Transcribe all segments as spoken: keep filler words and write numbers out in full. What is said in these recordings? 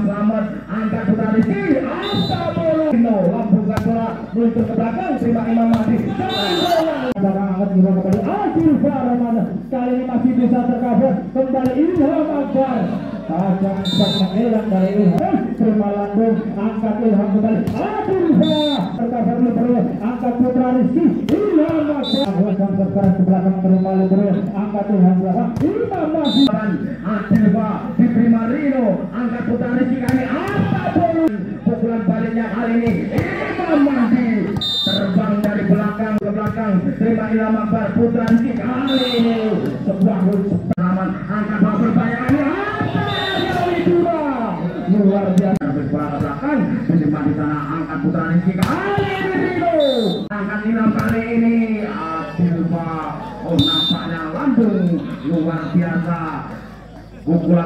selamat angkat putra Rizky Asta Bolo lambung bola meluncur ke belakang terima Imam Mahdi barang angkat juga kembali Adil Faramana kali ini masih bisa tercover kembali Ilham Akbar tajam cepat mengelak dari Ilham terima lambung angkat Ilham kembali Adil Far tercover dulu angkat putra Rizky Ilham Akbar agusan sekarang ke belakang terima dulu angkat Ilham belakang Imam Mahdi Adil Far diberi Marino angkat putra Rizky kali Asta Bolo pukulan baliknya kali ini Imam Mahdi terbang dari belakang ke belakang terima Ilham Akbar putra Rizky kali ini sebuah gol selamat angkat bola berbahaya ini luar biasa berbola ke belakang terima di sana angkat putra Rizky kali ini Rino angkat Ilham kali ini Adil Far oh nampaknya lambung luar biasa pukulan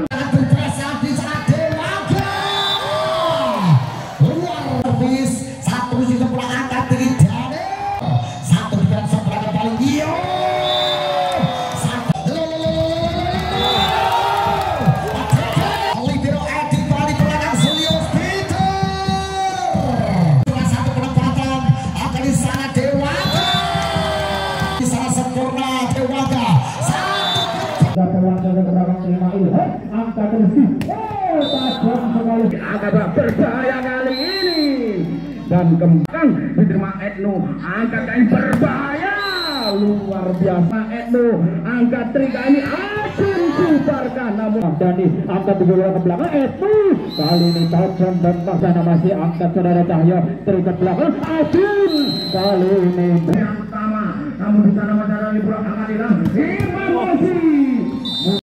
angkat Rizky oh tajam sekali agak berbahaya kali ini dan kembang diterima Etno angkat kain berbahaya luar biasa Etno angkat trika ini asin bubarkan namun Dani angkat bola ke belakang Etno kali ini tajam dan sana masih angkat saudara Cahyo trika belakang asin kali ini yang pertama namun di sana masih ada bola angkat hilang